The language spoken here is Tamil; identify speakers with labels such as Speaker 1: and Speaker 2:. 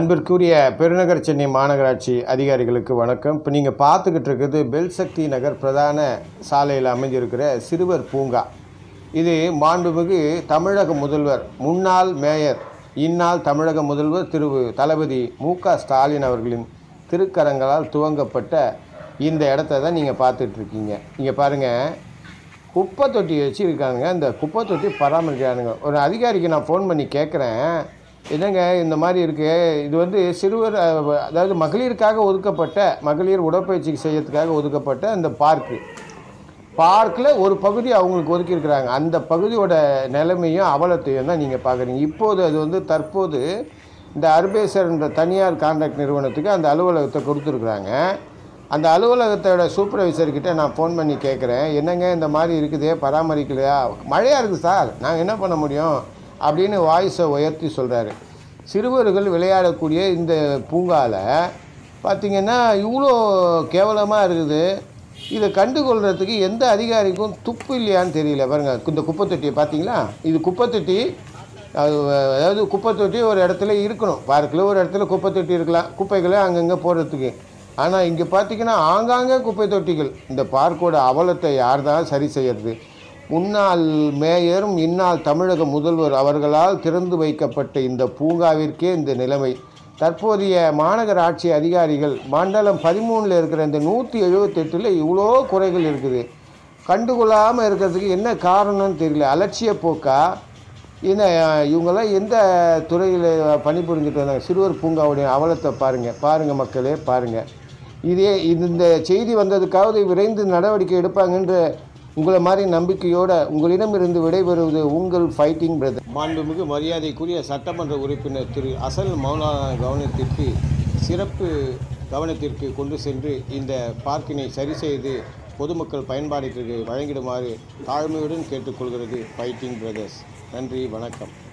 Speaker 1: அன்பிற்குரிய பெருநகர் சென்னை மாநகராட்சி அதிகாரிகளுக்கு வணக்கம். இப்போ நீங்கள் பார்த்துக்கிட்டு இருக்கிறது பெல்சக்தி நகர் பிரதான சாலையில் அமைஞ்சிருக்கிற சிறுவர் பூங்கா. இது மாண்புமிகு தமிழக முதல்வர், முன்னாள் மேயர், இந்நாள் தமிழக முதல்வர் திரு தளபதி மு.க. ஸ்டாலின் அவர்களின் திருக்கரங்களால் துவங்கப்பட்ட இந்த இடத்த தான் நீங்கள் பார்த்துட்ருக்கீங்க. இங்கே பாருங்கள், குப்பை தொட்டி வச்சுருக்காங்க. இந்த குப்பை தொட்டி பராமரிக்கிறானுங்க. ஒரு அதிகாரிக்கு நான் ஃபோன் பண்ணி கேட்குறேன், என்னங்க இந்த மாதிரி இருக்குது, இது சிறுவர், அதாவது மகளிருக்காக ஒதுக்கப்பட்ட, மகளிர் உடற்பயிற்சி செய்யறதுக்காக ஒதுக்கப்பட்ட அந்த பார்க்கில் ஒரு பகுதி அவங்களுக்கு ஒதுக்கியிருக்கிறாங்க. அந்த பகுதியோட நிலைமையும் அவலத்தையும் தான் நீங்கள் பார்க்குறீங்க. இப்போது அது தற்போது இந்த அர்பேசர் என்ற தனியார் கான்ட்ராக்ட் நிறுவனத்துக்கு அந்த அலுவலகத்தை கொடுத்துருக்குறாங்க. அந்த அலுவலகத்தோட சூப்பர்வைசர்கிட்ட நான் ஃபோன் பண்ணி கேட்குறேன், என்னங்க இந்த மாதிரி இருக்குதே, பராமரிக்கலையா? மழையாக இருக்குது சார், நாங்கள் என்ன பண்ண முடியும் அப்படின்னு வாய்ஸை உயர்த்தி சொல்கிறாரு. சிறுவர்கள் விளையாடக்கூடிய இந்த பூங்காவில் பார்த்திங்கன்னா இவ்வளோ கேவலமாக இருக்குது. இதை கண்டுகொள்கிறதுக்கு எந்த அதிகாரிக்கும் துப்பு இல்லையான்னு தெரியல. பாருங்கள், இந்த குப்பை தொட்டியை பார்த்தீங்களா? இது குப்பை தொட்டி. அதாவது குப்பை தொட்டி ஒரு இடத்துல இருக்கணும். பார்க்கில் ஒரு இடத்துல குப்பை தொட்டி இருக்கலாம், குப்பைகளை அங்கங்கே போடுறதுக்கு. ஆனால் இங்கே பார்த்திங்கன்னா ஆங்காங்கே குப்பை தொட்டிகள். இந்த பார்க்கோட அவலத்தை யார் தான் சரி செய்கிறது? முன்னாள் மேயரும் இந்நாள் தமிழக முதல்வர் அவர்களால் திறந்து வைக்கப்பட்ட இந்த பூங்காவிற்கே இந்த நிலைமை. தற்போதைய மாநகராட்சி அதிகாரிகள் மண்டலம் 13 இருக்கிற இந்த 178 இவ்வளோ குறைகள் இருக்குது. கண்டுகொள்ளாமல் இருக்கிறதுக்கு என்ன காரணம்னு தெரியல. அலட்சிய போக்கா? இவங்கெல்லாம் எந்த துறையில் பணிபுரிஞ்சுட்டு வந்தாங்க? சிறுவர் பூங்காவுடைய அவலத்தை பாருங்கள் மக்களே, பாருங்கள். இந்த செய்தி வந்ததுக்காவது விரைந்து நடவடிக்கை எடுப்பாங்கன்ற உங்களை மாதிரி நம்பிக்கையோடு உங்களிடமிருந்து விடைபெறுவது உங்கள் ஃபைட்டிங் பிரதர். மாண்புமிகு மரியாதைக்குரிய சட்டமன்ற உறுப்பினர் திரு அசல் மௌலானா சிறப்பு கவனத்திற்கு கொண்டு சென்று இந்த பார்க்கினை சரி செய்து பொதுமக்கள் பயன்பாட்டிற்கு வழங்கிடுமாறு தாழ்மையுடன் கேட்டுக்கொள்கிறது ஃபைட்டிங் பிரதர்ஸ். நன்றி, வணக்கம்.